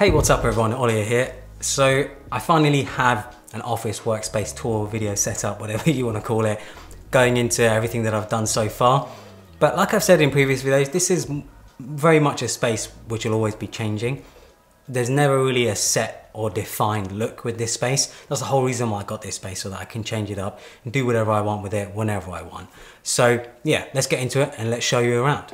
Hey, what's up everyone, Ollie here. So I finally have an office workspace tour video set up, whatever you want to call it, going into everything that I've done so far. But like I've said in previous videos, this is very much a space which will always be changing. There's never really a set or defined look with this space. That's the whole reason why I got this space, so that I can change it up and do whatever I want with it whenever I want. So yeah, let's get into it and let's show you around.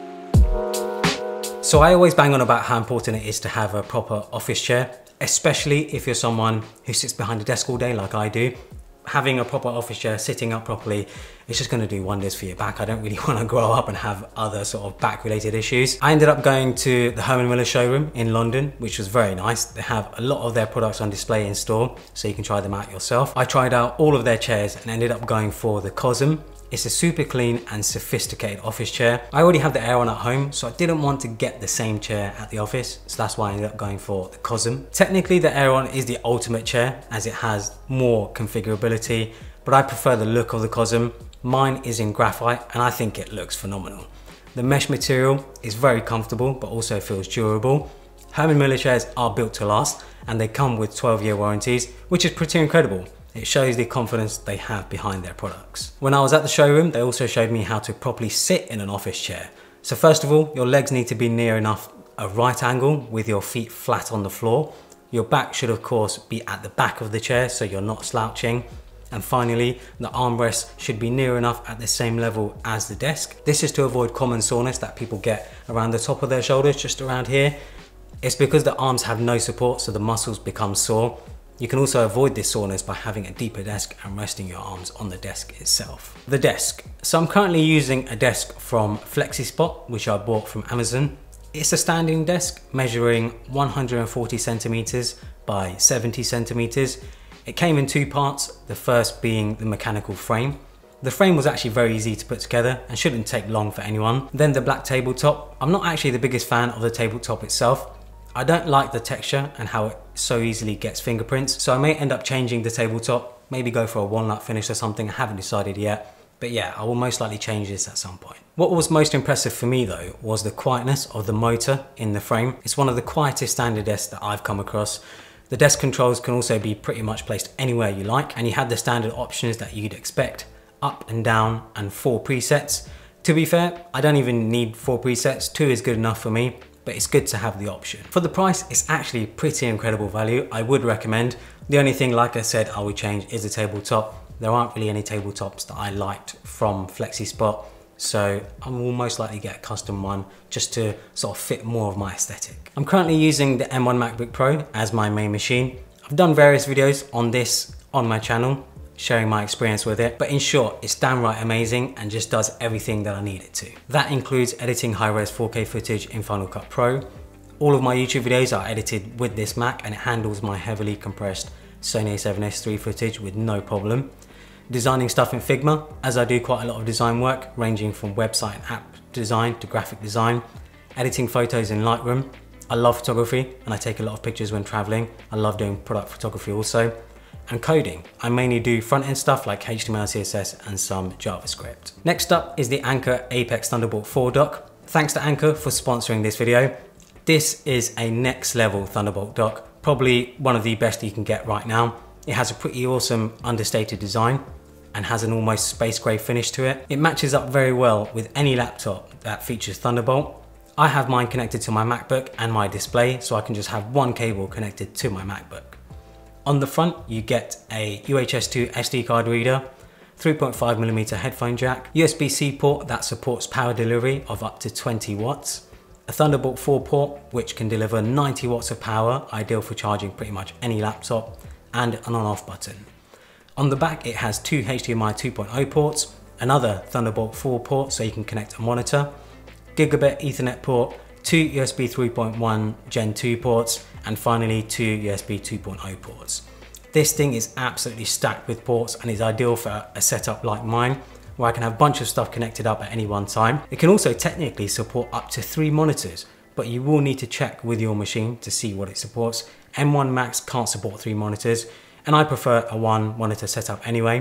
So I always bang on about how important it is to have a proper office chair, especially if you're someone who sits behind a desk all day like I do. Having a proper office chair, sitting up properly, it's just going to do wonders for your back. I don't really want to grow up and have other sort of back related issues. I ended up going to the Herman Miller showroom in London, which was very nice. They have a lot of their products on display in store, so you can try them out yourself. I tried out all of their chairs and ended up going for the Cosm. It's a super clean and sophisticated office chair. I already have the Aeron at home, so I didn't want to get the same chair at the office, so that's why I ended up going for the Cosm. Technically, the Aeron is the ultimate chair as it has more configurability, but I prefer the look of the Cosm. Mine is in graphite and I think it looks phenomenal. The mesh material is very comfortable but also feels durable. Herman Miller chairs are built to last and they come with 12-year warranties, which is pretty incredible. It shows the confidence they have behind their products. When I was at the showroom, they also showed me how to properly sit in an office chair. So first of all, your legs need to be near enough a right angle with your feet flat on the floor. Your back should of course be at the back of the chair so you're not slouching. And finally, the armrests should be near enough at the same level as the desk. This is to avoid common soreness that people get around the top of their shoulders, just around here. It's because the arms have no support, so the muscles become sore. You can also avoid this soreness by having a deeper desk and resting your arms on the desk itself. The desk. So I'm currently using a desk from FlexiSpot, which I bought from Amazon. It's a standing desk measuring 140 centimeters by 70 centimeters. It came in two parts, the first being the mechanical frame. The frame was actually very easy to put together and shouldn't take long for anyone. Then the black tabletop. I'm not actually the biggest fan of the tabletop itself. I don't like the texture and how it so easily gets fingerprints, so I may end up changing the tabletop, maybe go for a walnut finish or something. I haven't decided yet, but yeah, I will most likely change this at some point. What was most impressive for me though was the quietness of the motor in the frame. It's one of the quietest standard desks that I've come across. The desk controls can also be pretty much placed anywhere you like, and you have the standard options that you'd expect, up and down and 4 presets. To be fair, I don't even need 4 presets, 2 is good enough for me. But it's good to have the option. For the price, it's actually pretty incredible value. I would recommend. The only thing, like I said, I would change is the tabletop. There aren't really any tabletops that I liked from FlexiSpot, so I will most likely get a custom one just to sort of fit more of my aesthetic. I'm currently using the M1 MacBook Pro as my main machine. I've done various videos on this on my channel, sharing my experience with it, but in short, it's downright amazing and just does everything that I need it to. That includes editing high-res 4K footage in Final Cut Pro. All of my YouTube videos are edited with this Mac and it handles my heavily compressed Sony a7S III footage with no problem. Designing stuff in Figma, as I do quite a lot of design work, ranging from website and app design to graphic design. Editing photos in Lightroom. I love photography and I take a lot of pictures when traveling. I love doing product photography also. And coding. I mainly do front-end stuff like HTML, CSS, and some JavaScript. Next up is the Anker Apex Thunderbolt 4 dock. Thanks to Anker for sponsoring this video. This is a next level Thunderbolt dock, probably one of the best you can get right now. It has a pretty awesome understated design and has an almost space gray finish to it. It matches up very well with any laptop that features Thunderbolt. I have mine connected to my MacBook and my display, so I can just have one cable connected to my MacBook. On the front, you get a UHS 2 SD card reader, 3.5mm headphone jack, USB-C port that supports power delivery of up to 20 watts, a Thunderbolt 4 port which can deliver 90 watts of power, ideal for charging pretty much any laptop, and an on-off button. On the back, it has 2 HDMI 2.0 ports, another Thunderbolt 4 port so you can connect a monitor, Gigabit Ethernet port, 2 USB 3.1 Gen 2 ports, and finally 2 USB 2.0 ports. This thing is absolutely stacked with ports and is ideal for a setup like mine, where I can have a bunch of stuff connected up at any one time. It can also technically support up to 3 monitors, but you will need to check with your machine to see what it supports. M1 Max can't support 3 monitors, and I prefer a 1 monitor setup anyway.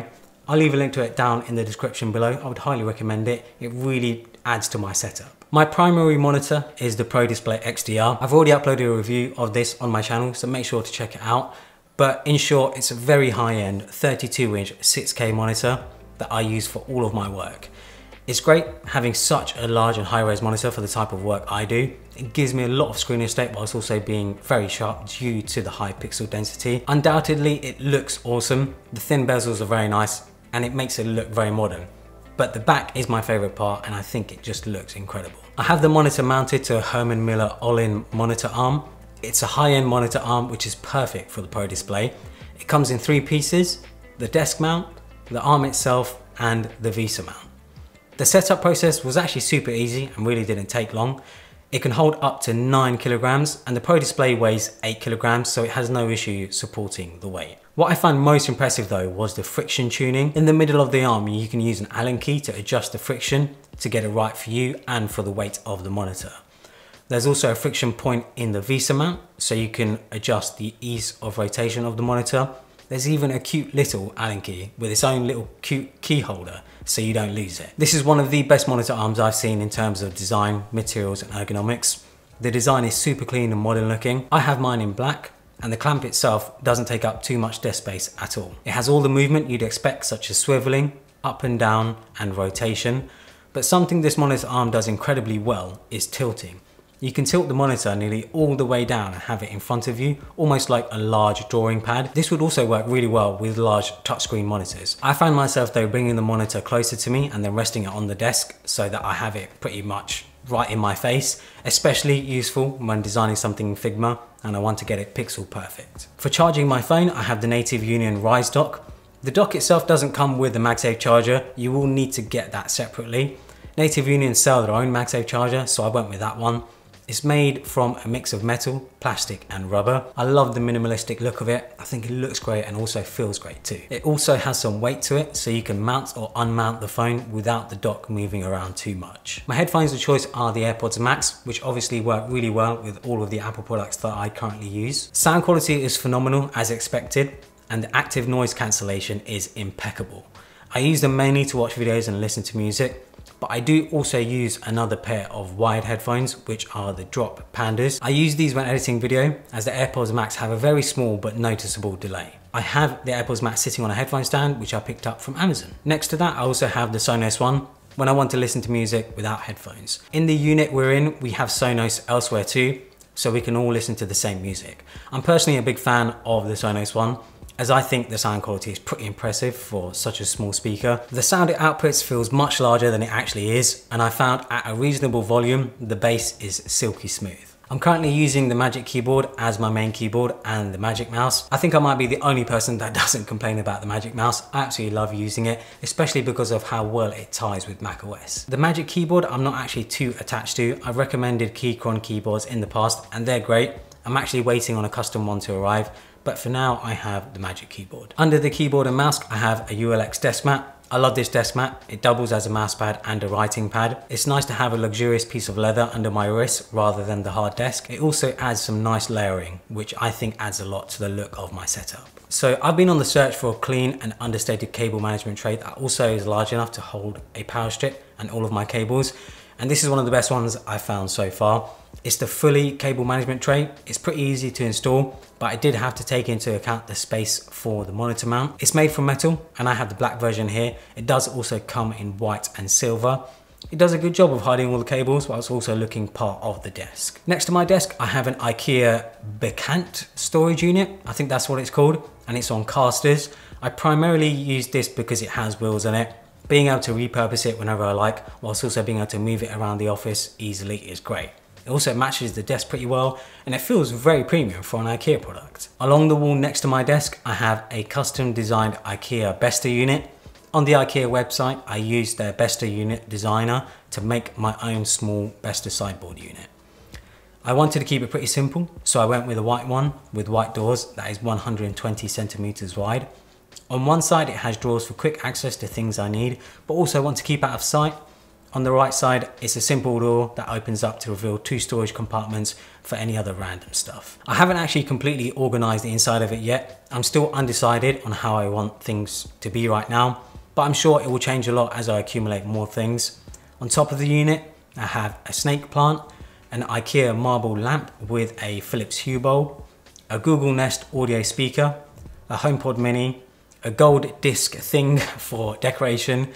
I'll leave a link to it down in the description below. I would highly recommend it. It really adds to my setup. My primary monitor is the Pro Display XDR. I've already uploaded a review of this on my channel, so make sure to check it out. But in short, it's a very high-end 32-inch 6K monitor that I use for all of my work. It's great having such a large and high-res monitor for the type of work I do. It gives me a lot of screen estate whilst also being very sharp due to the high pixel density. Undoubtedly, it looks awesome. The thin bezels are very nice and it makes it look very modern. But the back is my favorite part and I think it just looks incredible. I have the monitor mounted to a Herman Miller All-in monitor arm. It's a high-end monitor arm which is perfect for the Pro Display. It comes in 3 pieces, the desk mount, the arm itself and the VESA mount. The setup process was actually super easy and really didn't take long. It can hold up to 9 kilograms and the Pro Display weighs 8 kilograms, so it has no issue supporting the weight. What I found most impressive though was the friction tuning. In the middle of the arm, you can use an Allen key to adjust the friction to get it right for you and for the weight of the monitor. There's also a friction point in the VESA mount, so you can adjust the ease of rotation of the monitor. There's even a cute little Allen key with its own little cute key holder so you don't lose it. This is one of the best monitor arms I've seen in terms of design, materials and ergonomics. The design is super clean and modern looking. I have mine in black and the clamp itself doesn't take up too much desk space at all. It has all the movement you'd expect, such as swiveling, up and down and rotation. But something this monitor arm does incredibly well is tilting. You can tilt the monitor nearly all the way down and have it in front of you, almost like a large drawing pad. This would also work really well with large touchscreen monitors. I found myself though bringing the monitor closer to me and then resting it on the desk so that I have it pretty much right in my face, especially useful when designing something in Figma and I want to get it pixel perfect. For charging my phone, I have the Native Union Rise dock. The dock itself doesn't come with the MagSafe charger. You will need to get that separately. Native Union sell their own MagSafe charger, so I went with that one. It's made from a mix of metal, plastic and rubber. I love the minimalistic look of it. I think it looks great and also feels great too. It also has some weight to it, so you can mount or unmount the phone without the dock moving around too much. My headphones of choice are the AirPods Max, which obviously work really well with all of the Apple products that I currently use. Sound quality is phenomenal as expected, and the active noise cancellation is impeccable. I use them mainly to watch videos and listen to music, but I do also use another pair of wired headphones, which are the Drop Pandas. I use these when editing video, as the AirPods Max have a very small but noticeable delay. I have the AirPods Max sitting on a headphone stand, which I picked up from Amazon. Next to that, I also have the Sonos One, when I want to listen to music without headphones. In the unit we're in, we have Sonos elsewhere too, so we can all listen to the same music. I'm personally a big fan of the Sonos One, as I think the sound quality is pretty impressive for such a small speaker. The sound it outputs feels much larger than it actually is, and I found at a reasonable volume, the bass is silky smooth. I'm currently using the Magic Keyboard as my main keyboard and the Magic Mouse. I think I might be the only person that doesn't complain about the Magic Mouse. I absolutely love using it, especially because of how well it ties with macOS. The Magic Keyboard I'm not actually too attached to. I've recommended Keychron keyboards in the past and they're great. I'm actually waiting on a custom one to arrive, but for now I have the Magic Keyboard. Under the keyboard and mouse, I have a ULX desk mat. I love this desk mat. It doubles as a mouse pad and a writing pad. It's nice to have a luxurious piece of leather under my wrist rather than the hard desk. It also adds some nice layering, which I think adds a lot to the look of my setup. So I've been on the search for a clean and understated cable management tray that also is large enough to hold a power strip and all of my cables. And this is one of the best ones I've found so far. It's the Fully cable management tray. It's pretty easy to install, but I did have to take into account the space for the monitor mount. It's made from metal and I have the black version here. It does also come in white and silver. It does a good job of hiding all the cables whilst also looking part of the desk. Next to my desk, I have an IKEA Bekant storage unit. I think that's what it's called, and it's on casters. I primarily use this because it has wheels on it. Being able to repurpose it whenever I like, whilst also being able to move it around the office easily is great. It also matches the desk pretty well, and it feels very premium for an IKEA product. Along the wall next to my desk, I have a custom designed IKEA Besta unit. On the IKEA website, I used their Besta unit designer to make my own small Besta sideboard unit. I wanted to keep it pretty simple, so I went with a white one with white doors that is 120 centimeters wide. On one side, it has drawers for quick access to things I need, but also want to keep out of sight. On the right side, it's a simple door that opens up to reveal 2 storage compartments for any other random stuff. I haven't actually completely organized the inside of it yet. I'm still undecided on how I want things to be right now. but I'm sure it will change a lot as I accumulate more things. On top of the unit, I have a snake plant, an IKEA marble lamp with a Philips Hue bulb, a Google Nest audio speaker, a HomePod mini, a gold disc thing for decoration,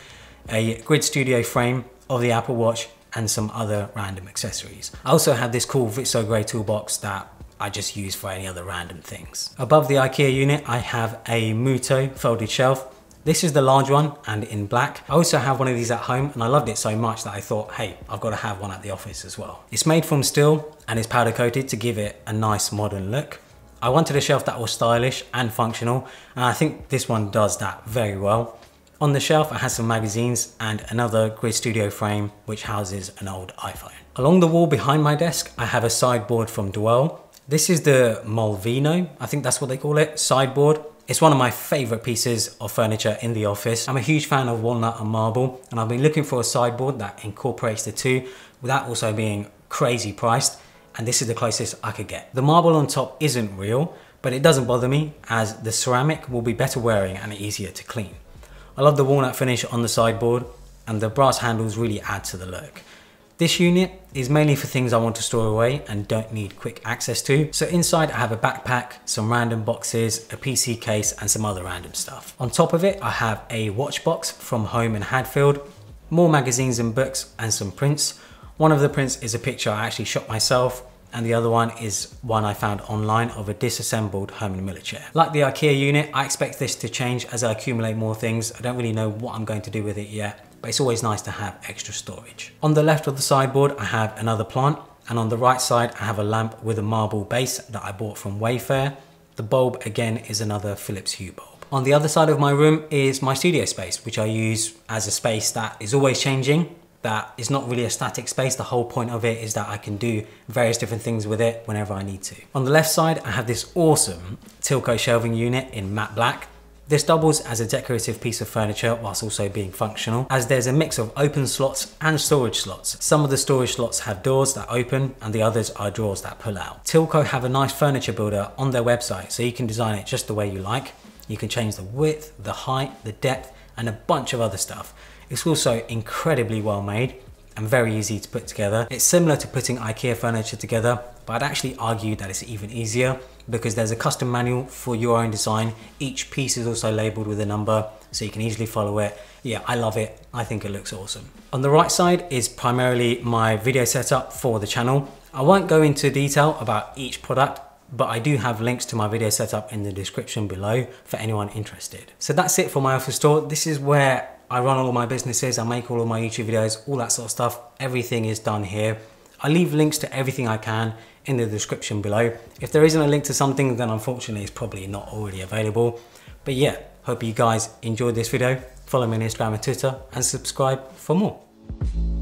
a Grid Studio frame of the Apple Watch, and some other random accessories. I also have this cool Vitso Grey toolbox that I just use for any other random things. Above the IKEA unit, I have a Muto folded shelf. This is the large one and in black. I also have one of these at home and I loved it so much that I thought, hey, I've got to have one at the office as well. It's made from steel and is powder coated to give it a nice modern look. I wanted a shelf that was stylish and functional, and I think this one does that very well. On the shelf, I have some magazines and another Grid Studio frame, which houses an old iPhone. Along the wall behind my desk, I have a sideboard from Dwell. This is the Molvino, I think that's what they call it, sideboard. It's one of my favorite pieces of furniture in the office. I'm a huge fan of walnut and marble, and I've been looking for a sideboard that incorporates the two without also being crazy priced, and this is the closest I could get. The marble on top isn't real, but it doesn't bother me as the ceramic will be better wearing and easier to clean. I love the walnut finish on the sideboard, and the brass handles really add to the look. This unit is mainly for things I want to store away and don't need quick access to. So inside I have a backpack, some random boxes, a PC case and some other random stuff. On top of it I have a watch box from Home in Hadfield, more magazines and books and some prints. One of the prints is a picture I actually shot myself, and the other one is one I found online of a disassembled Herman Miller chair. Like the IKEA unit, I expect this to change as I accumulate more things. I don't really know what I'm going to do with it yet, but it's always nice to have extra storage. On the left of the sideboard, I have another plant, and on the right side, I have a lamp with a marble base that I bought from Wayfair. The bulb again is another Philips Hue bulb. On the other side of my room is my studio space, which I use as a space that is always changing. That is not really a static space. The whole point of it is that I can do various different things with it whenever I need to. On the left side, I have this awesome Tilco shelving unit in matte black. This doubles as a decorative piece of furniture whilst also being functional, as there's a mix of open slots and storage slots. Some of the storage slots have doors that open and the others are drawers that pull out. Tilco have a nice furniture builder on their website, so you can design it just the way you like. You can change the width, the height, the depth, and a bunch of other stuff. It's also incredibly well made and very easy to put together. It's similar to putting IKEA furniture together, but I'd actually argue that it's even easier because there's a custom manual for your own design. Each piece is also labeled with a number, so you can easily follow it. Yeah, I love it. I think it looks awesome. On the right side is primarily my video setup for the channel. I won't go into detail about each product, but I do have links to my video setup in the description below for anyone interested. So that's it for my office store. This is where I run all of my businesses, I make all of my YouTube videos, all that sort of stuff. Everything is done here. I leave links to everything I can in the description below. If there isn't a link to something, then unfortunately it's probably not already available. But yeah, hope you guys enjoyed this video. Follow me on Instagram and Twitter and subscribe for more.